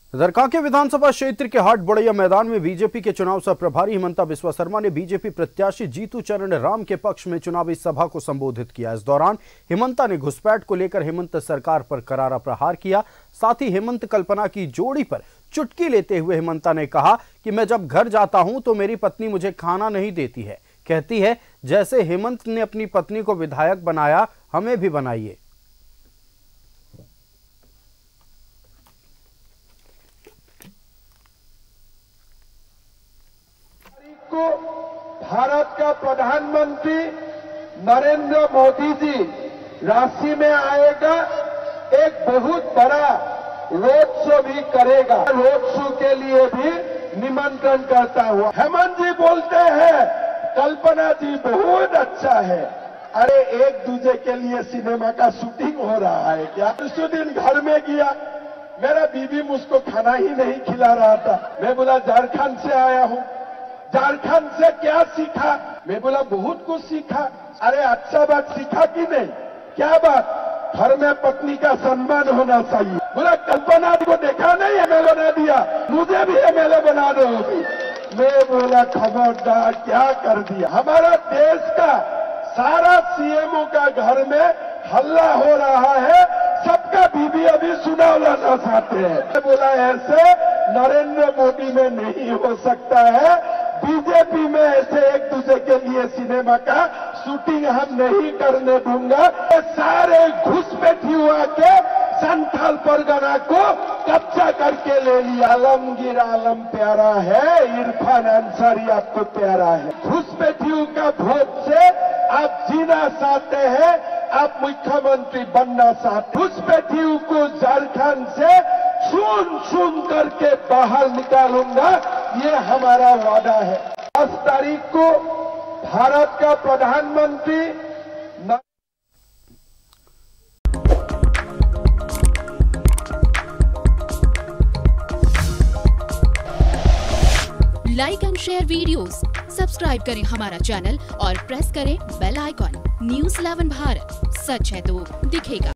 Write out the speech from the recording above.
इधर कांके विधानसभा क्षेत्र के हाट बड़ैया मैदान में बीजेपी के चुनाव सह प्रभारी हेमंता बिस्वा शर्मा ने बीजेपी प्रत्याशी जीतू चरण राम के पक्ष में चुनावी सभा को संबोधित किया। इस दौरान हेमंता ने घुसपैठ को लेकर हेमंत सरकार पर करारा प्रहार किया। साथ ही हेमंत कल्पना की जोड़ी पर चुटकी लेते हुए हेमंता ने कहा कि मैं जब घर जाता हूं तो मेरी पत्नी मुझे खाना नहीं देती है, कहती है जैसे हेमंत ने अपनी पत्नी को विधायक बनाया, हमें भी बनाइए। को भारत का प्रधानमंत्री नरेंद्र मोदी जी रांची में आएगा, एक बहुत बड़ा रोड शो भी करेगा। रोड शो के लिए भी निमंत्रण करता हुआ हेमंत जी बोलते हैं कल्पना जी बहुत अच्छा है। अरे एक दूसरे के लिए सिनेमा का शूटिंग हो रहा है क्या? उस दिन घर में गया, मेरा बीवी मुझको खाना ही नहीं खिला रहा था। मैं बोला झारखंड से आया हूँ, झारखंड से क्या सीखा? मैं बोला बहुत कुछ सीखा। अरे अच्छा बात सीखा कि नहीं? क्या बात? घर में पत्नी का सम्मान होना चाहिए। बोला कल्पना को देखा नहीं, एमएलए बना दिया, मुझे भी एमएलए बना दो। मैं बोला खबरदार, क्या कर दिया? हमारा देश का सारा सीएमओ का घर में हल्ला हो रहा है, सबका बीबी अभी चुनाव लड़ना चाहते हैं। मैं बोला ऐसे नरेंद्र मोदी में नहीं हो सकता है, बीजेपी में ऐसे एक दूसरे के लिए सिनेमा का शूटिंग हम नहीं करने दूंगा। सारे घुसपैठी हुआ के संथाल परगना को कब्जा करके ले लिया। आलमगीर आलम प्यारा है, इरफान अंसारी आपको प्यारा है। घुसपैठियों का वोट से आप जीना चाहते हैं, आप मुख्यमंत्री बनना चाहते। घुसपैठियों को झारखंड से चुन करके बाहर निकालूंगा, ये हमारा वादा है। 10 तारीख को भारत का प्रधानमंत्री like and share videos, subscribe करें हमारा चैनल और प्रेस करें बेल आइकॉन। न्यूज़ 11 भारत, सच है तो दिखेगा।